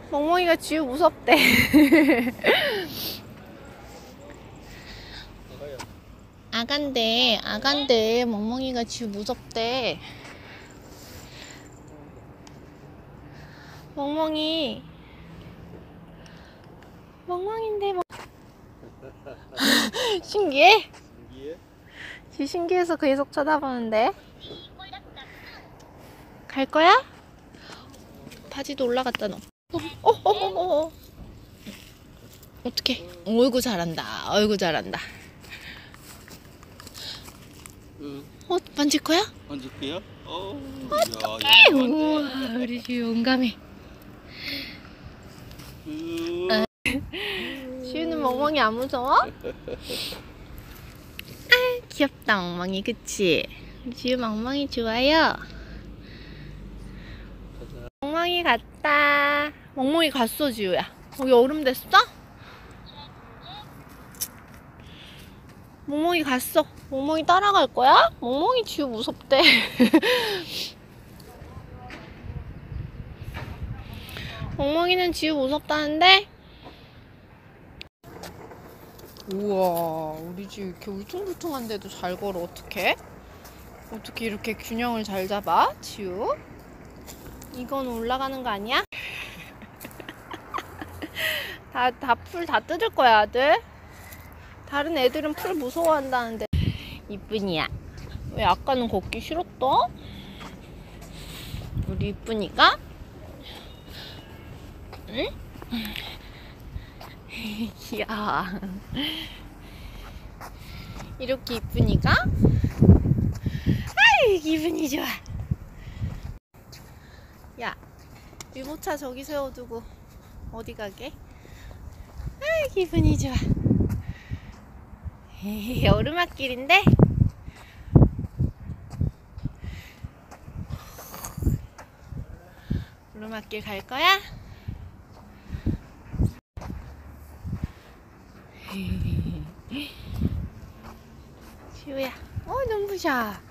멍멍이가 지우 무섭대. 아간데 멍멍이가 지우 무섭대. 멍멍이인데 신기해? 지우 신기해서 계속 쳐다보는데. 갈 거야? 바지도 올라갔다 너. 어떡해. 어이구 잘한다. 만질 거야? 만질게요. 어떡해. 우와, 우리 지우 용감해. 지우는 멍멍이 안 무서워? 아, 귀엽다 멍멍이. 그치? 지우 멍멍이 좋아요. 멍멍이 갔다. 멍멍이 갔어 지우야. 여기 얼음 됐어? 멍멍이 갔어. 멍멍이 따라갈 거야? 멍멍이 지우 무섭대. 멍멍이는 지우 무섭다는데? 우와, 우리 지우 이렇게 울퉁불퉁한데도 잘 걸어. 어떡해 이렇게 균형을 잘 잡아 지우? 이건 올라가는 거 아니야? 풀 다 뜯을 거야 아들. 다른 애들은 풀 무서워한다는데. 이쁜이야. 왜 아까는 걷기 싫었다? 우리 이쁜이가? 응? 귀여워. 이렇게 이쁜이가? 아이 기분이 좋아. 야, 유모차 저기 세워두고 어디 가게? 아이 기분이 좋아. 에이, 오르막길인데? 오르막길 갈 거야? 지우야, 눈부셔.